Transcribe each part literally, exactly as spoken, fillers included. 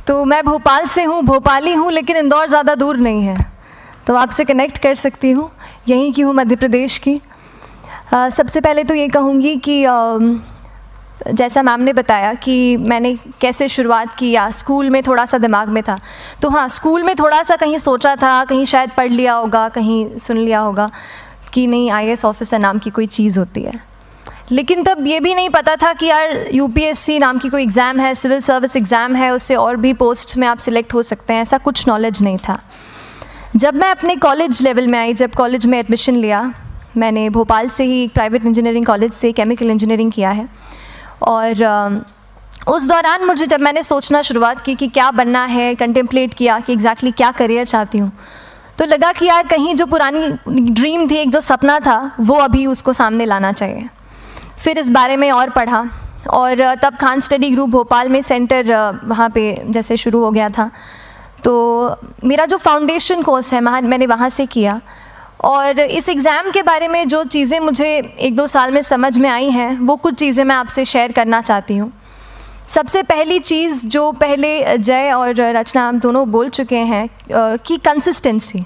तो मैं भोपाल से हूँ, भोपाली हूँ, लेकिन इंदौर ज़्यादा दूर नहीं है, तो आपसे कनेक्ट कर सकती हूँ। यहीं की हूँ, मध्य प्रदेश की। आ, सबसे पहले तो ये कहूँगी कि आ, जैसा मैम ने बताया कि मैंने कैसे शुरुआत की, या स्कूल में थोड़ा सा दिमाग में था। तो हाँ, स्कूल में थोड़ा सा कहीं सोचा था, कहीं शायद पढ़ लिया होगा, कहीं सुन लिया होगा कि नहीं आई ए एस ऑफिसर नाम की कोई चीज़ होती है। लेकिन तब ये भी नहीं पता था कि यार यू पी एस सी नाम की कोई एग्ज़ाम है, सिविल सर्विस एग्ज़ाम है, उससे और भी पोस्ट में आप सिलेक्ट हो सकते हैं, ऐसा कुछ नॉलेज नहीं था। जब मैं अपने कॉलेज लेवल में आई, जब कॉलेज में एडमिशन लिया, मैंने भोपाल से ही प्राइवेट इंजीनियरिंग कॉलेज से केमिकल इंजीनियरिंग किया है। और उस दौरान मुझे जब मैंने सोचना शुरुआत की कि क्या बनना है, कंटेम्पलेट किया कि एग्जैक्टली क्या करियर चाहती हूँ, तो लगा कि यार कहीं जो पुरानी ड्रीम थी, एक जो सपना था, वो अभी उसको सामने लाना चाहिए। फिर इस बारे में और पढ़ा, और तब खान स्टडी ग्रुप भोपाल में सेंटर वहाँ पे जैसे शुरू हो गया था, तो मेरा जो फाउंडेशन कोर्स है वहाँ मैंने वहाँ से किया। और इस एग्ज़ाम के बारे में जो चीज़ें मुझे एक दो साल में समझ में आई हैं, वो कुछ चीज़ें मैं आपसे शेयर करना चाहती हूँ। सबसे पहली चीज़ जो पहले जय और रचना हम दोनों बोल चुके हैं कि कंसिस्टेंसी।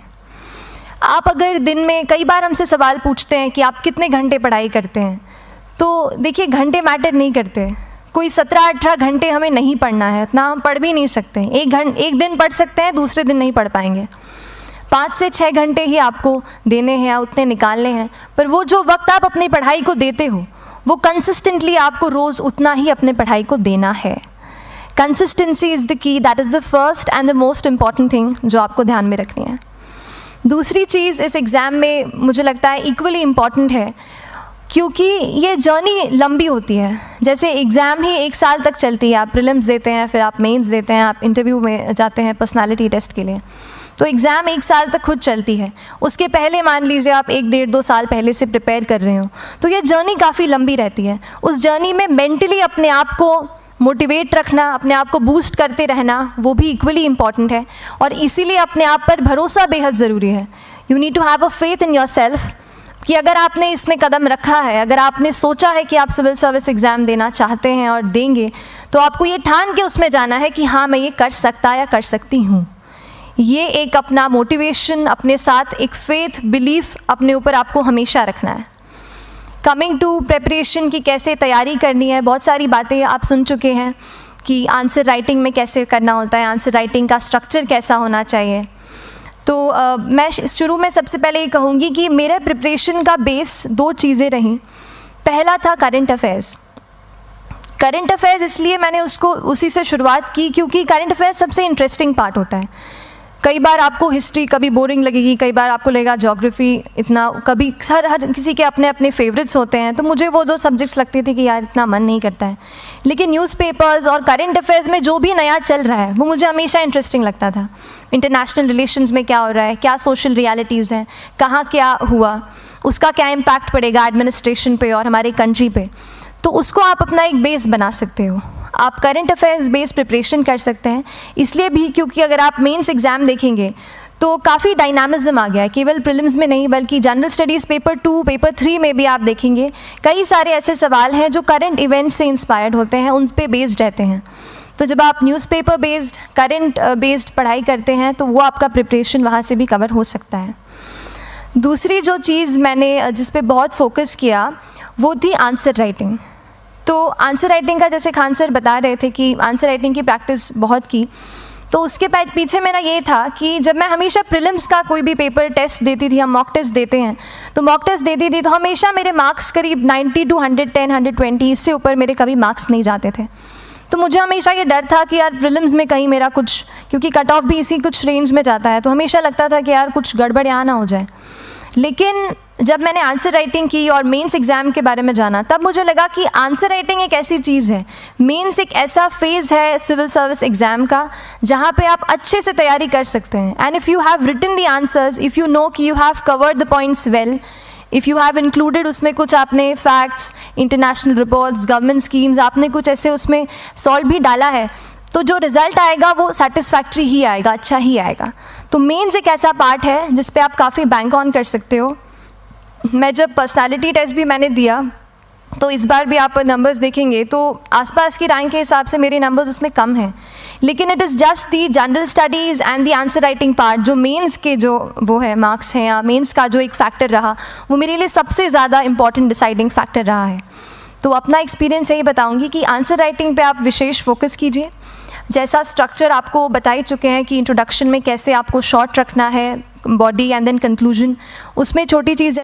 आप अगर दिन में, कई बार हमसे सवाल पूछते हैं कि आप कितने घंटे पढ़ाई करते हैं, तो देखिए घंटे मैटर नहीं करते। कोई सत्रह अठारह घंटे हमें नहीं पढ़ना है, इतना हम पढ़ भी नहीं सकते। एक घंटे एक दिन पढ़ सकते हैं, दूसरे दिन नहीं पढ़ पाएंगे। पाँच से छः घंटे ही आपको देने हैं या उतने निकालने हैं, पर वो जो वक्त आप अपनी पढ़ाई को देते हो, वो कंसिस्टेंटली आपको रोज़ उतना ही अपने पढ़ाई को देना है। Consistency is the key, that is the first and the most important thing जो आपको ध्यान में रखनी है। दूसरी चीज़ इस एग्ज़ाम में मुझे लगता है इक्वली इम्पॉर्टेंट है, क्योंकि ये जर्नी लंबी होती है। जैसे एग्ज़ाम ही एक साल तक चलती है, आप प्रीलिम्स देते हैं, फिर आप मेंस देते हैं, आप इंटरव्यू में जाते हैं पर्सनालिटी टेस्ट के लिए, तो एग्ज़ाम एक साल तक खुद चलती है। उसके पहले मान लीजिए आप एक डेढ़ दो साल पहले से प्रिपेयर कर रहे हो, तो ये जर्नी काफ़ी लंबी रहती है। उस जर्नी में मेंटली अपने आप को मोटिवेट रखना, अपने आप को बूस्ट करते रहना, वो भी इक्वली इम्पॉर्टेंट है। और इसीलिए अपने आप पर भरोसा बेहद ज़रूरी है। You need to have a faith in yourself कि अगर आपने इसमें कदम रखा है, अगर आपने सोचा है कि आप सिविल सर्विस एग्ज़ाम देना चाहते हैं और देंगे, तो आपको ये ठान के उसमें जाना है कि हाँ मैं ये कर सकता या कर सकती हूँ। ये एक अपना मोटिवेशन, अपने साथ एक फेथ, बिलीफ अपने ऊपर आपको हमेशा रखना है। कमिंग टू प्रेपरेशन की कैसे तैयारी करनी है, बहुत सारी बातें आप सुन चुके हैं कि आंसर राइटिंग में कैसे करना होता है, आंसर राइटिंग का स्ट्रक्चर कैसा होना चाहिए। तो uh, मैं शुरू में सबसे पहले ये कहूँगी कि मेरे प्रिपरेशन का बेस दो चीज़ें रहीं। पहला था करंट अफेयर्स। करंट अफेयर्स इसलिए मैंने उसको उसी से शुरुआत की क्योंकि करंट अफेयर्स सबसे इंटरेस्टिंग पार्ट होता है। कई बार आपको हिस्ट्री कभी बोरिंग लगेगी, कई बार आपको लगेगा ज्योग्राफी इतना, कभी हर हर किसी के अपने अपने फेवरेट्स होते हैं। तो मुझे वो जो सब्जेक्ट्स लगते थे कि यार इतना मन नहीं करता है, लेकिन न्यूज़पेपर्स और करंट अफेयर्स में जो भी नया चल रहा है वो मुझे हमेशा इंटरेस्टिंग लगता था। इंटरनेशनल रिलेशंस में क्या हो रहा है, क्या सोशल रियलिटीज़ हैं, कहाँ क्या हुआ, उसका क्या इम्पैक्ट पड़ेगा एडमिनिस्ट्रेशन पे और हमारे कंट्री पे, तो उसको आप अपना एक बेस बना सकते हो। आप करंट अफेयर्स बेस्ड प्रिपरेशन कर सकते हैं, इसलिए भी क्योंकि अगर आप मेंस एग्ज़ाम देखेंगे तो काफ़ी डायनामिज्म आ गया है, केवल प्रीलिम्स में नहीं बल्कि general studies paper two, paper three में भी आप देखेंगे कई सारे ऐसे सवाल हैं जो करंट इवेंट्स से इंस्पायर्ड होते हैं, उन पे बेस्ड रहते हैं। तो जब आप न्यूज़पेपर बेस्ड, करंट बेस्ड पढ़ाई करते हैं तो वो आपका प्रिपरेशन वहाँ से भी कवर हो सकता है। दूसरी जो चीज़ मैंने जिस पे बहुत फोकस किया वो थी आंसर राइटिंग। तो आंसर राइटिंग का जैसे खान सर बता रहे थे कि आंसर राइटिंग की प्रैक्टिस बहुत की, तो उसके पीछे मेरा ये था कि जब मैं हमेशा प्रीलिम्स का कोई भी पेपर टेस्ट देती थी, हम मॉक टेस्ट देते हैं, तो मॉक टेस्ट देती थी तो हमेशा मेरे मार्क्स करीब ninety two hundred ten, hundred twenty, इससे ऊपर मेरे कभी मार्क्स नहीं जाते थे। तो मुझे हमेशा ये डर था कि यार प्रीलिम्स में कहीं मेरा कुछ, क्योंकि कट ऑफ भी इसी कुछ रेंज में जाता है, तो हमेशा लगता था कि यार कुछ गड़बड़ यहाँ ना हो जाए। लेकिन जब मैंने आंसर राइटिंग की और मेंस एग्ज़ाम के बारे में जाना, तब मुझे लगा कि आंसर राइटिंग एक ऐसी चीज़ है, मेंस एक ऐसा फेज़ है सिविल सर्विस एग्ज़ाम का जहाँ पे आप अच्छे से तैयारी कर सकते हैं। And if you have written the answers, if you know कि you have covered the points well, if you have included उसमें कुछ आपने facts, international reports, government schemes, आपने कुछ ऐसे उसमें सॉल्व भी डाला है, तो जो रिज़ल्ट आएगा वो सेटिस्फैक्ट्री ही आएगा, अच्छा ही आएगा। तो मेंस एक ऐसा पार्ट है जिस पे आप काफ़ी बैंक ऑन कर सकते हो। मैं जब पर्सनालिटी टेस्ट भी मैंने दिया तो इस बार भी आप नंबर्स देखेंगे तो आसपास की रैंक के हिसाब से मेरे नंबर्स उसमें कम हैं, लेकिन it is just the general studies and the answer writing part, जो मेंस के जो वो है मार्क्स हैं या मेंस का जो एक फैक्टर रहा, वो मेरे लिए सबसे ज़्यादा इंपॉर्टेंट डिसाइडिंग फैक्टर रहा है। तो अपना एक्सपीरियंस यही बताऊंगी कि आंसर राइटिंग पे आप विशेष फोकस कीजिए। जैसा स्ट्रक्चर आपको बता ही चुके हैं कि इंट्रोडक्शन में कैसे आपको शॉर्ट रखना है, बॉडी एंड देन कंक्लूजन, उसमें छोटी चीज़